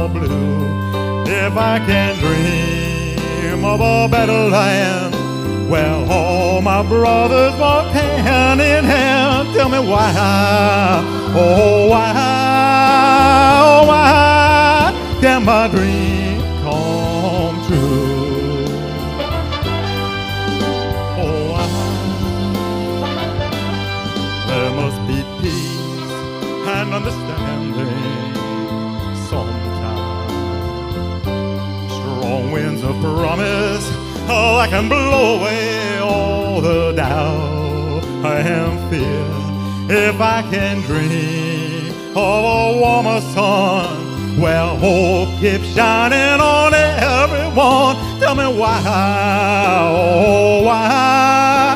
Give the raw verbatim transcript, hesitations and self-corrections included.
all blue. If I can dream of a better land where all my brothers walk hand in hand, tell me why, oh why, oh why can my dream come true? Oh why? There must be peace and understanding sometime. Strong winds of promise, oh, I can blow away all the doubt and fear. If I can dream of a warmer sun where hope keeps shining on everyone, tell me why, oh why?